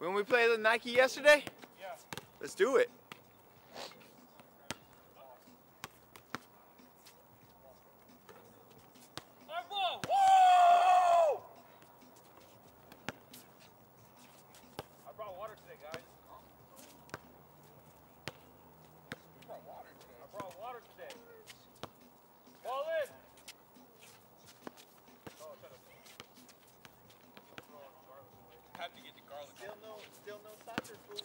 When we played the Nike yesterday? Yeah. Let's do it. Whoa! Whoa! I brought water today, guys. You brought water today? I brought water today. Ball in! Oh, shut up. Have to get the garlic. Still no soccer food.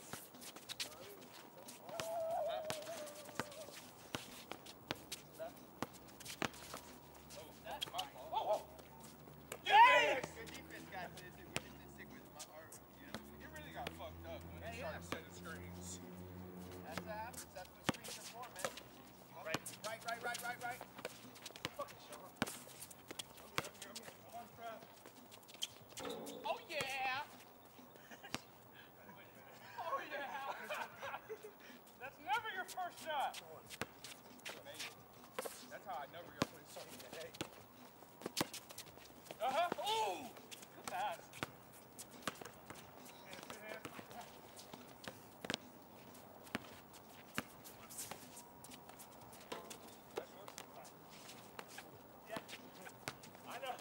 Yes! Good defense, guys. We just didn't stick with it. You really got fucked up when they started setting screens. That's what happens. That's what screens are for, man. Right. Fucking show up. I'm on track. Oh yeah! Oh yeah! That's never your first shot. That's how I know we're gonna put something today. Ooh! Good pass. Yeah. I know.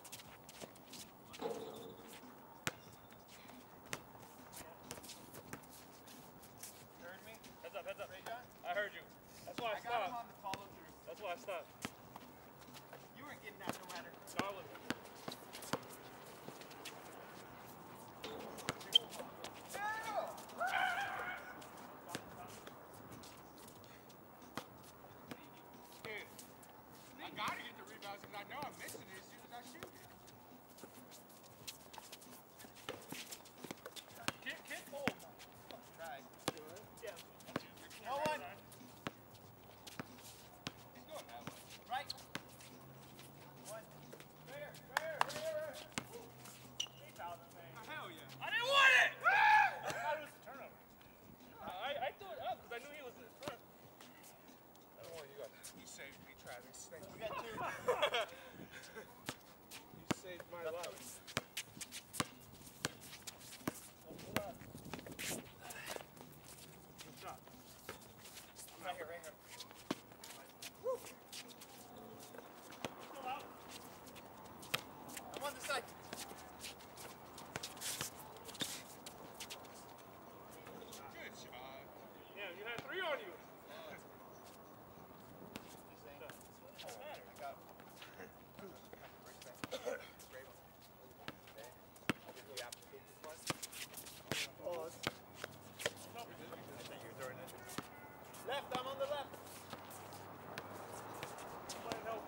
Heard me? Heads up, heads up. Ray John? I heard you. That's why I stopped. got him on the follow through. That's why I stopped. You weren't getting that no matter. Darling. Dude, I gotta get the rebounds because I know I'm missing it as soon as I shoot it. Can't hold. Try. Yeah. No one. He's going that way. Right. One. There. He fouled him, man. Hell yeah. I didn't want it! I thought it was a turnover. I threw it up because I knew he was in front. I don't want you guys. You saved me, Travis. Thank We you. got two. You saved my life. Good shot. Right here. Woo. Still out. I'm on the side. Good shot. Yeah, you had 3 on you. Doesn't matter. I got respect. Great one. Okay. I'll give you after 50 plus. Pause. I think you're throwing it. Left, I'm on the left. Somebody help.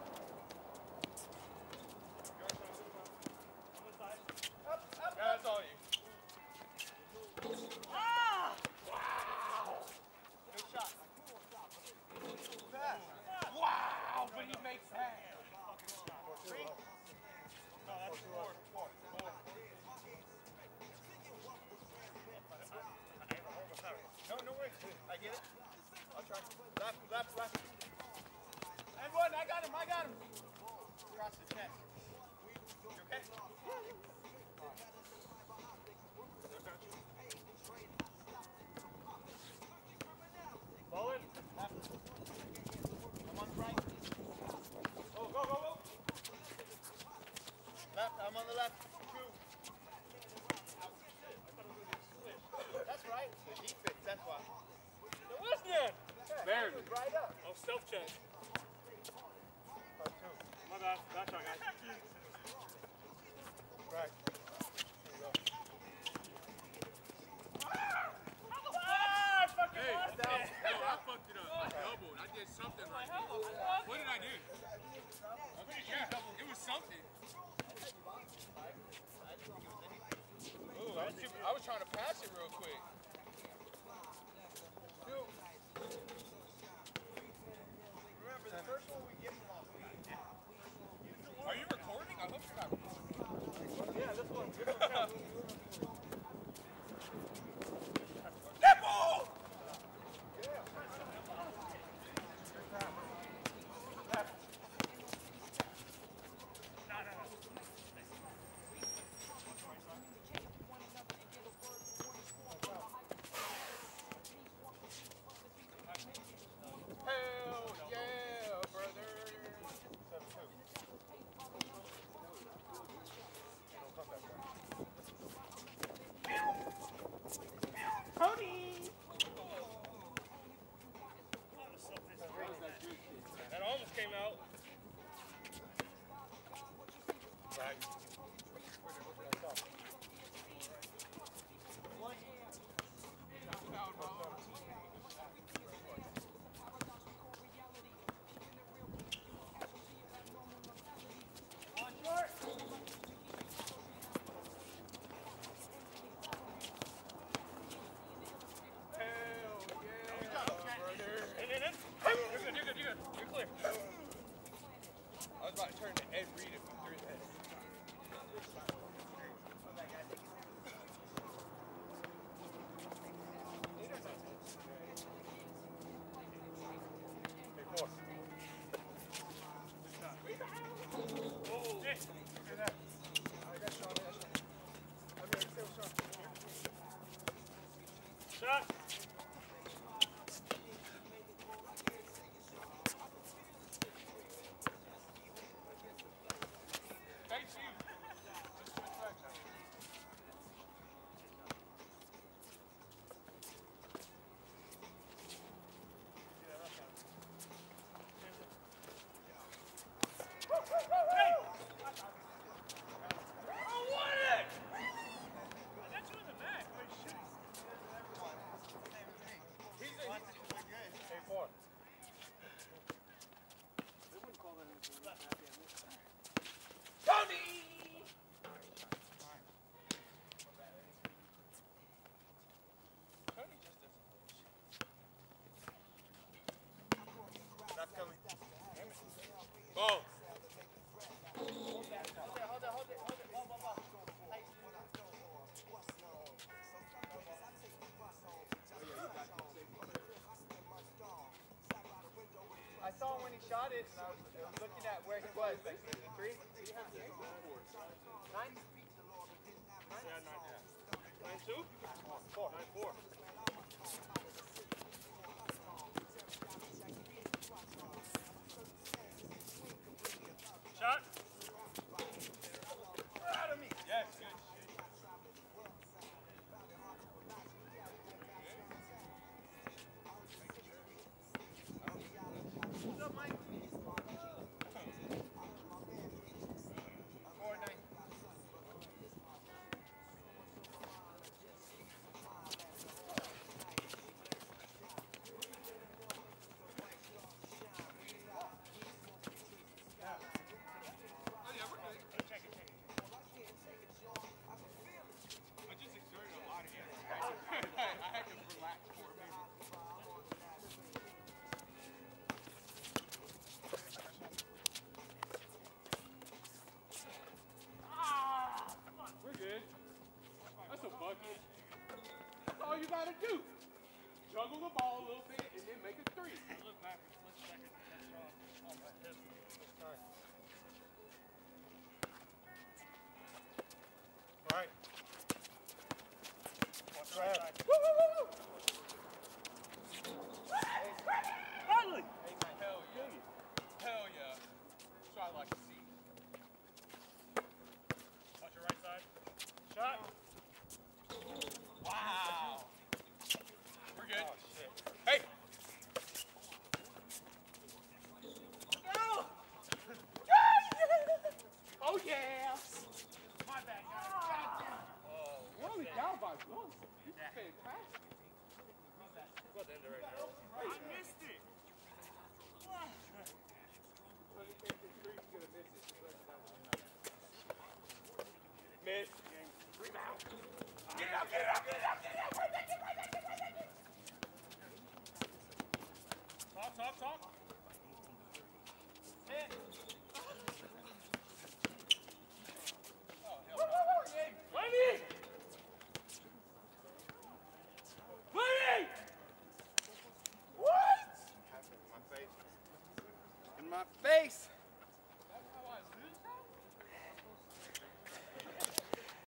On the side. Up. Yeah, that's all you. Ah! Wow! Good shot. Pass. Wow! But he makes that. Three. No, that's 4. No worries. I get it. I'll try. Left. And one. I got him. Across the chest. You okay? Ball in. Left. I'm on the right. Go. Left. I'm on the left. 2. That's right. The defense. That's why. It was then. Very good. Right up. Oh, self-check. My bad. Back shot, guys. Right. Ah, I fucking Hey, lost it. I fucked it up. I doubled. I did something right there. What did I do? Okay, yeah, it was something. Ooh, I was trying to pass it real quick. Remember, the first one we give them off. Are you recording? I hope you're not recording. Yeah, this one. Nipple! No. Shot. Hey, Steve. Let's switch back now. That's coming. Ball. Hold it. Ball. Hey. I saw him when he shot it, and I was looking at where he was. Like, the three? 9? 9-2? 4. 9-4. Shot. Out of me. Yes, good. What's up, Mike? 4-9. Oh, yeah, we're good. Check it. I just exerted a lot again. I had to relax for a minute. We're good. That's a bucket. That's all you gotta do. Juggle the ball a little bit and then make a three. Look back for a split second. That's on my hip. All right. Watch the right side. Finally! Hell yeah. Hell yeah. That's what I like to see. Watch your right side. Shot. Wow. We're good. Oh, shit. Hey. No! Oh yeah. My bad, guys. Oh, We're only down by one. You fantastic. We're about to end it right now. I missed it. Miss. Rebound. Get it out.